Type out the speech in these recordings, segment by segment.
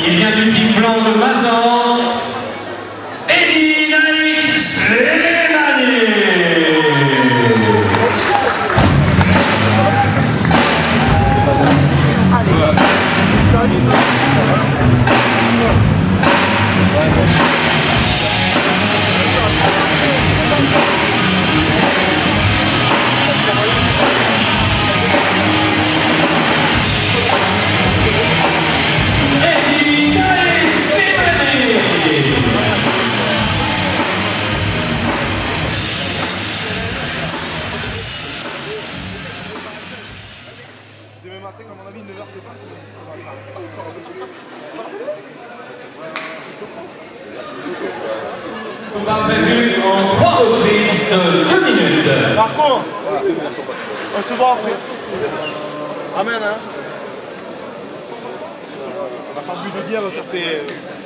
Il vient du team blanc de Mazan, Eddie Naït Slimani. Demain matin, à mon avis, 9h de temps, Combat prévu en 3 reprises de 2 minutes. Marco, on se voit après. Amen, hein. On n'a pas bu de bière, ça fait...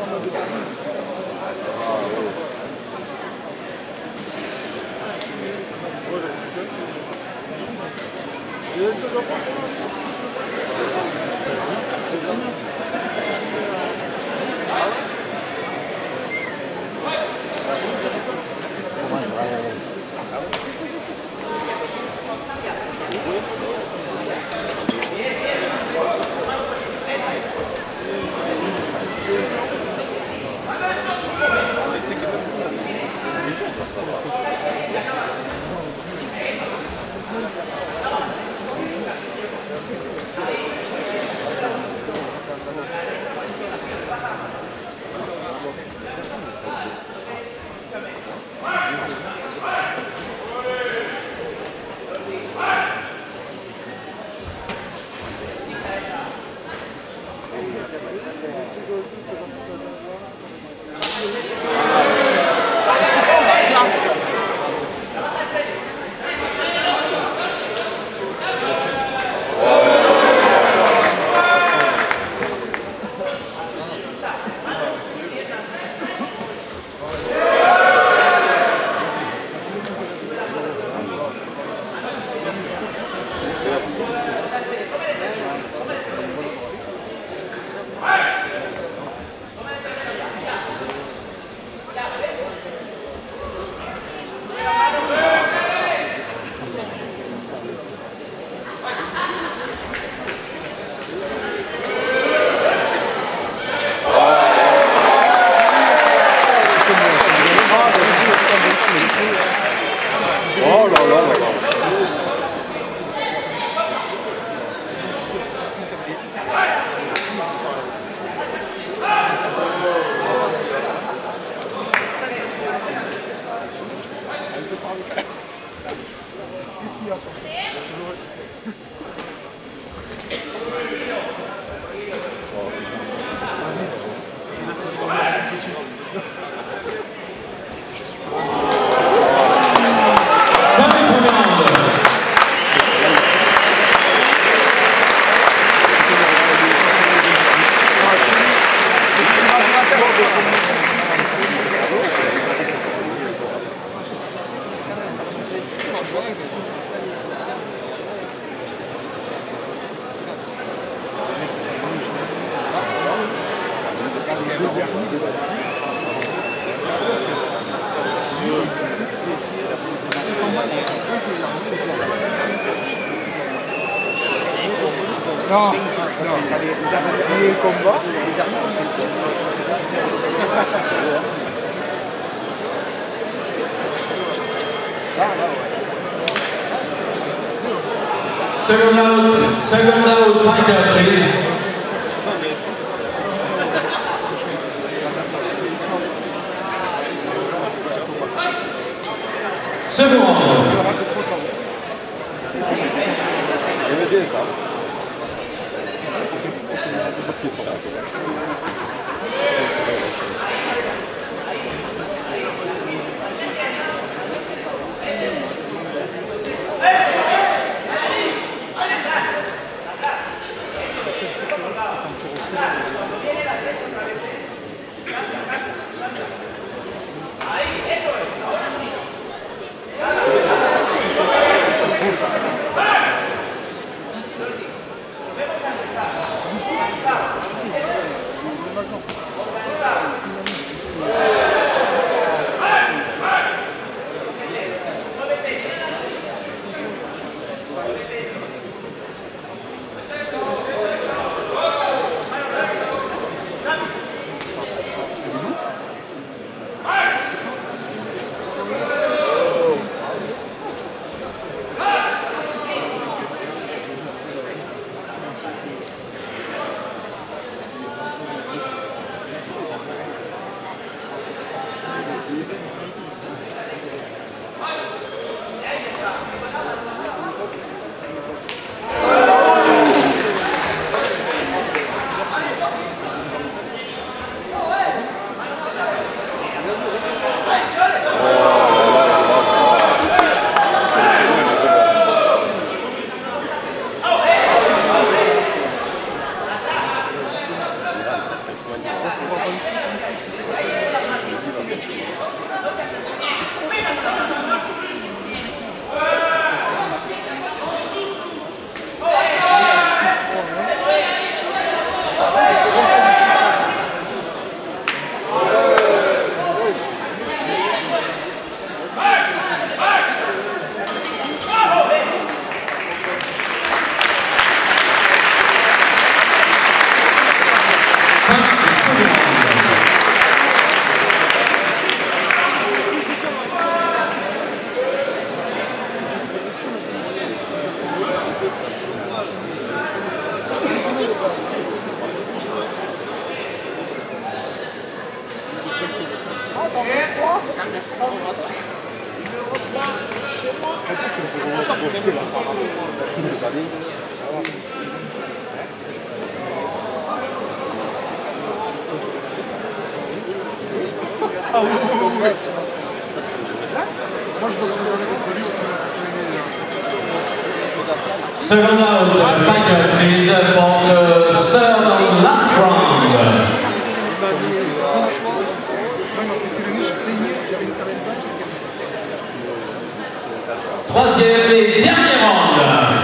Oh là là là là. Qu'est-ce qu'il y a? Non, ils avaient gagné le combat, Second out, fighters, please. Second round. Ah oui, oui, oui, oui. Moi je vois que c'est contre lui. Second round, fighters please for the third and last round. Il m'a mis franchement, moi il m'a pris le nez, je saignais, j'avais une certaine vache. Troisième et dernier round.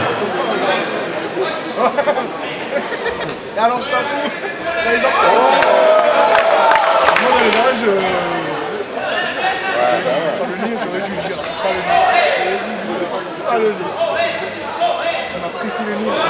Et alors je t'avoue, moi dans les barrages, pas le nez, j'aurais dû le dire, pas le nez. Pas le nez. Tu m'as pris le nez.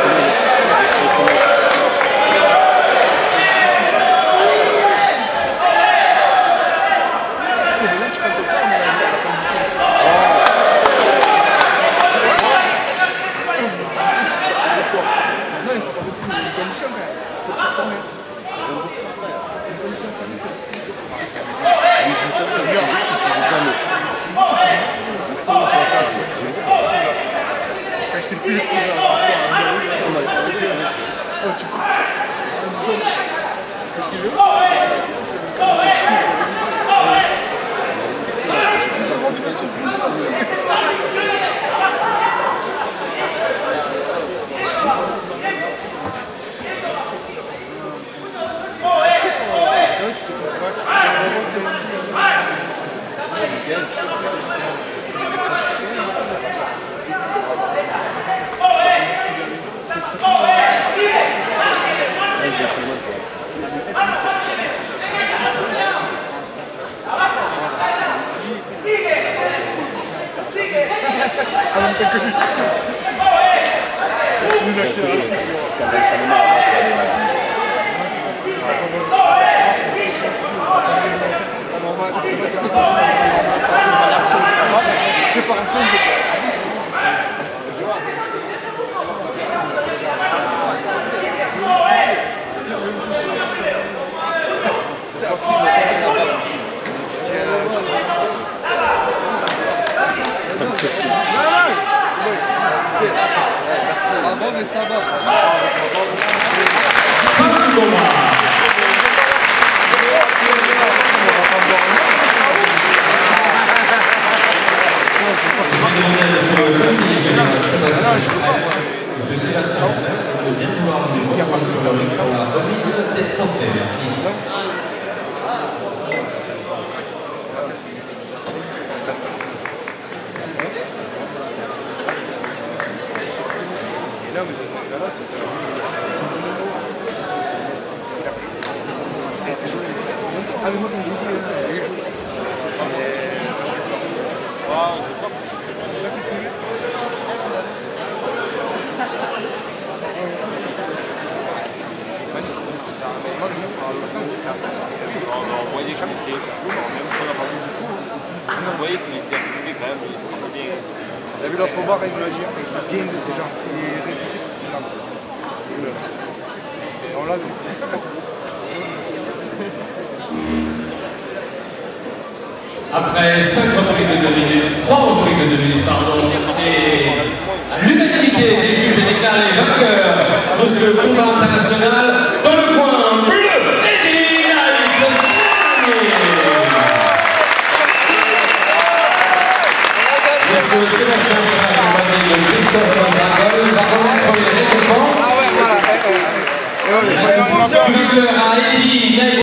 Monsieur Sébastien de bien vouloir nous rejoindre sur le ring pour la remise des trophées. Merci. mais moi, comme j'ai dit, c'est pas qu'il fait. On voyait déjà que c'était chaud, même si on n'a pas vu du coup. On voyait qu'il était activé quand même, il était bien. T'as vu l'autre bar, il me l'a dit, avec le game de ces gens. Il est réputé pour ces gens. On l'a vu. Après 5 reprises de 2 minutes, 3 reprises de 2 minutes, pardon, et à l'unanimité des juges est déclaré vainqueur, monsieur le combat international, dans le coin bleu, Eddie Knight Srimani. Monsieur Sébastien sera accompagné de Christophe Dragol, va remettre les récompenses. Du vainqueur à Eddie Knight.